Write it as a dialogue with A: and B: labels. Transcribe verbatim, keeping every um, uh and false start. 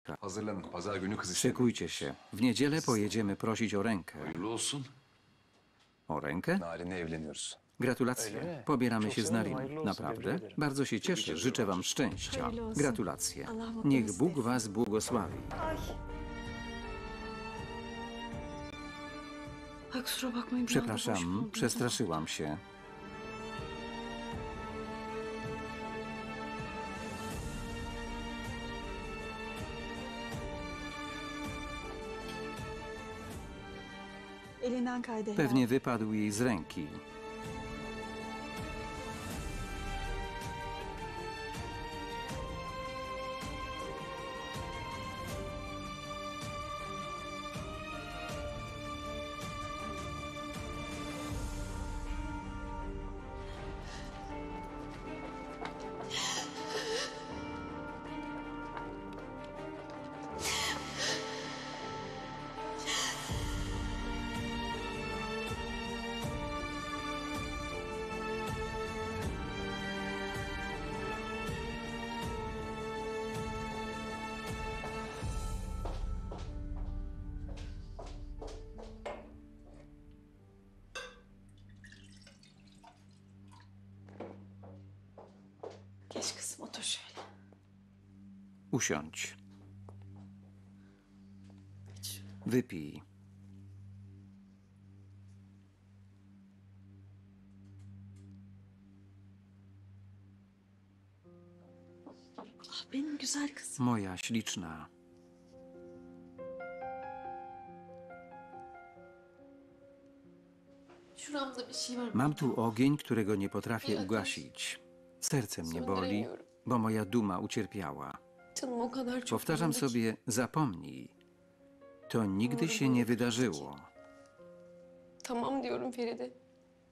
A: Hazırlanın. Pazar günü kız istedi.
B: Szykujcie się. W niedzielę pojedziemy prosić o rękę.
C: Hayırlı olsun.
B: O rękę?
A: Narin'le evleniyoruz.
B: Gratulacje. Pobieramy się z Narin. Naprawdę? Bardzo się cieszę. Życzę wam szczęścia. Gratulacje. Niech Bóg was błogosławi.
D: Ay kusura bakmayın. bir anda boş
B: Przepraszam,
D: buldum.
B: przestraszyłam się.
D: Elinden kaydı.
B: Pewnie wypadł jej z ręki.
D: Geç kızım otur şöyle.
B: Usiądź. Wypij.
D: Ah, benim güzel kızım.
B: Moja śliczna.
E: Şuramda bir şey var.
B: Mam tu ogień, którego nie potrafię ugasić. Serce mnie boli, bo moja duma ucierpiała.
E: Canım o kadar çok
B: Powtarzam
E: yandı ki.
B: sobie, zapomnij. To nigdy się nie wydarzyło.
E: Tamam diyorum Feride.